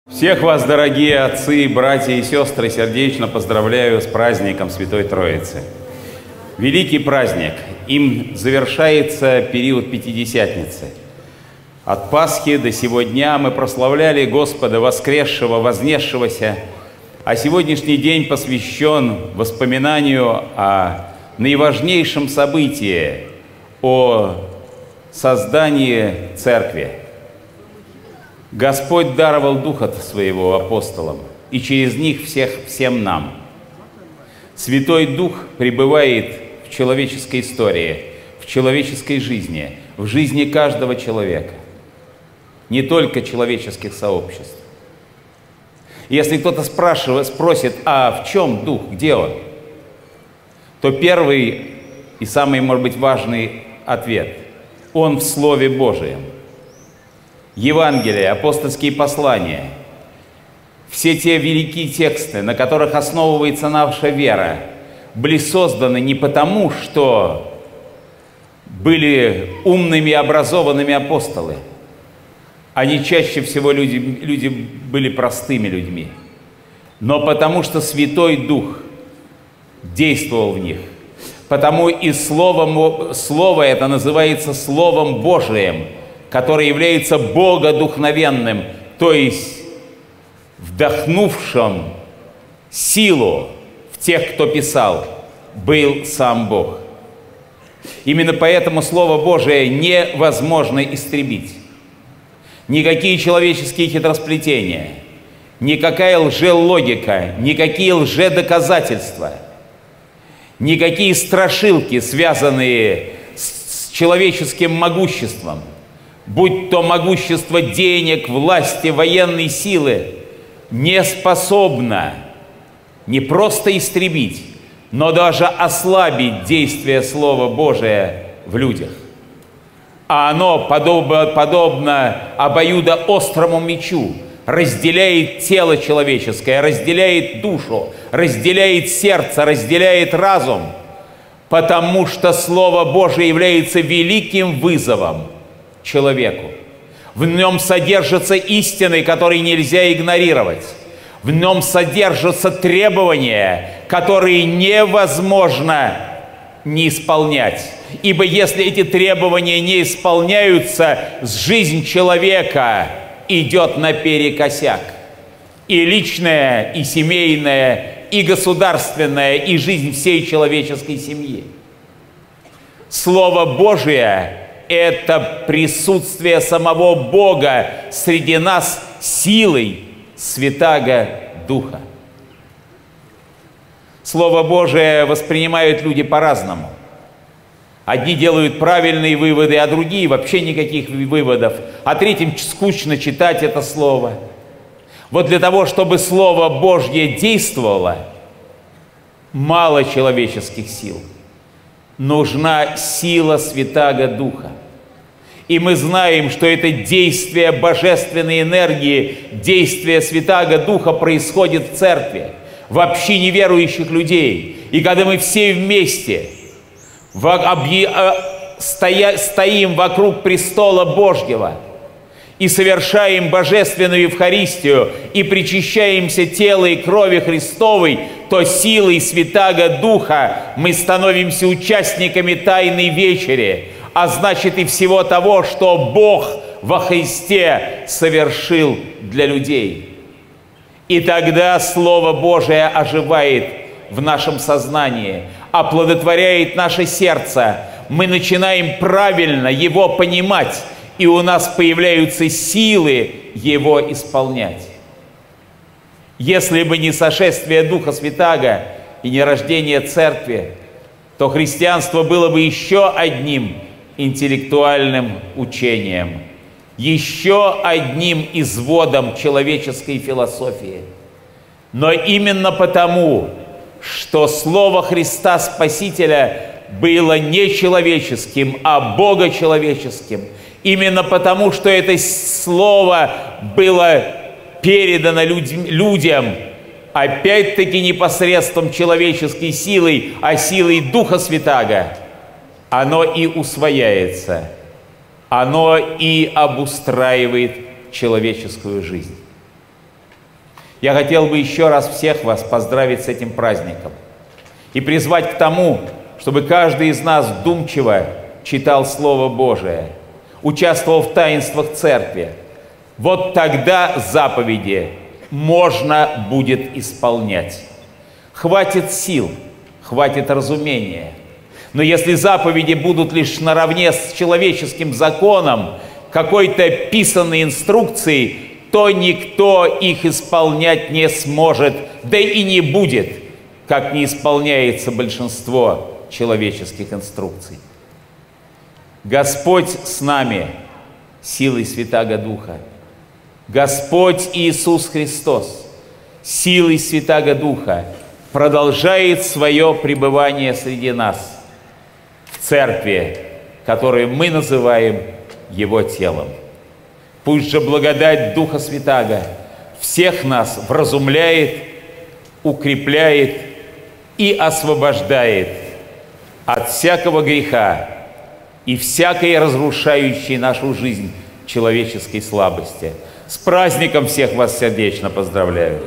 Всех вас, дорогие отцы, братья и сестры, сердечно поздравляю с праздником Святой Троицы. Великий праздник, им завершается период Пятидесятницы. От Пасхи до сего дня мы прославляли Господа, воскресшего, вознесшегося, а сегодняшний день посвящен воспоминанию о наиважнейшем событии, о создании Церкви. Господь даровал Духа Своего апостолам, и через них всем нам. Святой Дух пребывает в человеческой истории, в человеческой жизни, в жизни каждого человека, не только человеческих сообществ. Если кто-то спросит, а в чем Дух, где Он, то первый и самый, может быть, важный ответ – Он в Слове Божием. Евангелие, апостольские послания, все те великие тексты, на которых основывается наша вера, были созданы не потому, что были умными, образованными апостолы. Они чаще всего люди были простыми людьми, но потому что Святой Дух действовал в них. Потому и Слово это называется Словом Божиим, который является богодухновенным, то есть вдохнувшим силу в тех, кто писал, был сам Бог. Именно поэтому Слово Божие невозможно истребить. Никакие человеческие хитросплетения, никакая лжелогика, никакие лжедоказательства, никакие страшилки, связанные с человеческим могуществом, будь то могущество денег, власти, военной силы, не способно не просто истребить, но даже ослабить действие Слова Божия в людях. А оно, подобно обоюдоострому мечу, разделяет тело человеческое, разделяет душу, разделяет сердце, разделяет разум, потому что Слово Божие является великим вызовом человеку. В нем содержатся истины, которые нельзя игнорировать. В нем содержатся требования, которые невозможно не исполнять. Ибо если эти требования не исполняются, жизнь человека идет наперекосяк. И личная, и семейная, и государственная, и жизнь всей человеческой семьи. Слово Божие – это присутствие самого Бога среди нас силой Святаго Духа. Слово Божие воспринимают люди по-разному. Одни делают правильные выводы, а другие вообще никаких выводов. А третьим скучно читать это слово. Вот для того, чтобы Слово Божье действовало, мало человеческих сил. Нужна сила Святаго Духа. И мы знаем, что это действие божественной энергии, действие Святаго Духа происходит в церкви, в общине верующих людей. И когда мы все вместе стоим вокруг престола Божьего и совершаем божественную Евхаристию и причащаемся тела и крови Христовой, то силой Святаго Духа мы становимся участниками Тайной Вечери, а значит и всего того, что Бог во Христе совершил для людей. И тогда Слово Божие оживает в нашем сознании, оплодотворяет наше сердце. Мы начинаем правильно его понимать, и у нас появляются силы его исполнять. Если бы не сошествие Духа Святаго и не рождение Церкви, то христианство было бы еще одним интеллектуальным учением, еще одним изводом человеческой философии. Но именно потому, что Слово Христа Спасителя было не человеческим, а богочеловеческим, именно потому, что это Слово было передано людям, опять-таки не посредством человеческой силы, а силой Духа Святаго, оно и усвояется, оно и обустраивает человеческую жизнь. Я хотел бы еще раз всех вас поздравить с этим праздником и призвать к тому, чтобы каждый из нас вдумчиво читал Слово Божие, участвовал в таинствах Церкви. Вот тогда заповеди можно будет исполнять. Хватит сил, хватит разумения. Но если заповеди будут лишь наравне с человеческим законом, какой-то писанной инструкцией, то никто их исполнять не сможет, да и не будет, как не исполняется большинство человеческих инструкций. Господь с нами силой Святаго Духа. Господь Иисус Христос силой Святаго Духа продолжает свое пребывание среди нас в церкви, которую мы называем Его телом. Пусть же благодать Духа Святаго всех нас вразумляет, укрепляет и освобождает от всякого греха и всякой разрушающей нашу жизнь человеческой слабости. С праздником всех вас сердечно поздравляю!